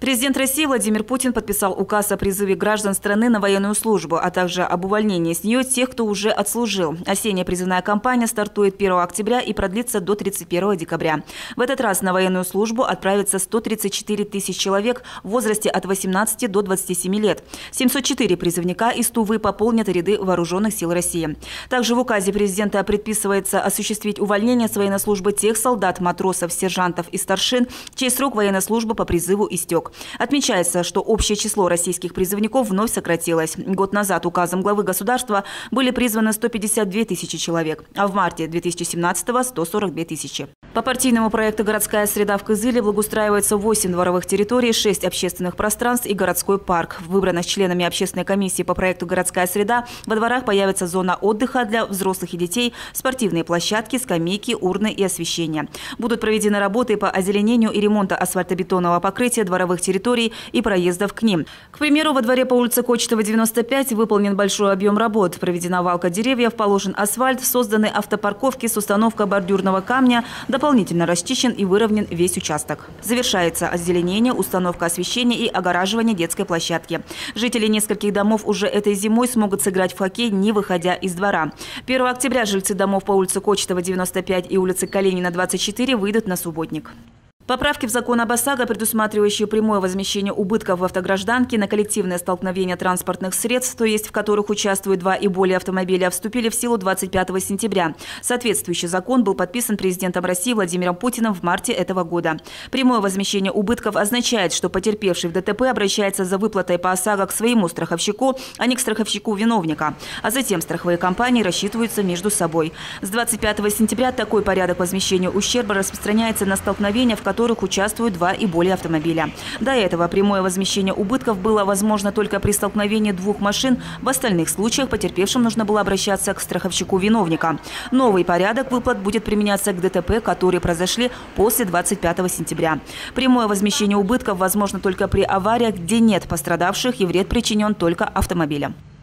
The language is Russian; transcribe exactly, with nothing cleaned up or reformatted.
Президент России Владимир Путин подписал указ о призыве граждан страны на военную службу, а также об увольнении с нее тех, кто уже отслужил. Осенняя призывная кампания стартует первого октября и продлится до тридцать первого декабря. В этот раз на военную службу отправится сто тридцать четыре тысячи человек в возрасте от восемнадцати до двадцати семи лет. семьсот четыре призывника из Тувы пополнят ряды вооруженных сил России. Также в указе президента предписывается осуществить увольнение с военной службы тех солдат, матросов, сержантов и старшин, чей срок военной службы по призыву истек. Отмечается, что общее число российских призывников вновь сократилось. Год назад указом главы государства были призваны сто пятьдесят две тысячи человек, а в марте две тысячи семнадцатого – сто сорок две тысячи. По партийному проекту «Городская среда» в Кызыле благоустраивается восемь дворовых территорий, шесть общественных пространств и городской парк. В выбранных членами общественной комиссии по проекту «Городская среда» во дворах появится зона отдыха для взрослых и детей, спортивные площадки, скамейки, урны и освещение. Будут проведены работы по озеленению и ремонту асфальтобетонного покрытия дворовых территорий и проездов к ним. К примеру, во дворе по улице Кочетова, девяносто пять выполнен большой объем работ. Проведена валка деревьев, положен асфальт, созданы автопарковки с установкой бордюрного камня, дополнительно расчищен и выровнен весь участок. Завершается озеленение, установка освещения и огораживание детской площадки. Жители нескольких домов уже этой зимой смогут сыграть в хоккей, не выходя из двора. первого октября жильцы домов по улице Кочетова, девяносто пять и улице Калинина, двадцать четыре выйдут на субботник. Поправки в закон об ОСАГО, предусматривающие прямое возмещение убытков в автогражданке на коллективное столкновение транспортных средств, то есть в которых участвуют два и более автомобиля, вступили в силу двадцать пятого сентября. Соответствующий закон был подписан президентом России Владимиром Путиным в марте этого года. Прямое возмещение убытков означает, что потерпевший в ДТП обращается за выплатой по ОСАГО к своему страховщику, а не к страховщику виновника. А затем страховые компании рассчитываются между собой. С двадцать пятого сентября такой порядок возмещения ущерба распространяется на столкновения, в которых в которых участвуют два и более автомобиля. До этого прямое возмещение убытков было возможно только при столкновении двух машин. В остальных случаях потерпевшим нужно было обращаться к страховщику виновника. Новый порядок выплат будет применяться к ДТП, которые произошли после двадцать пятого сентября. Прямое возмещение убытков возможно только при авариях, где нет пострадавших и вред причинен только автомобилям.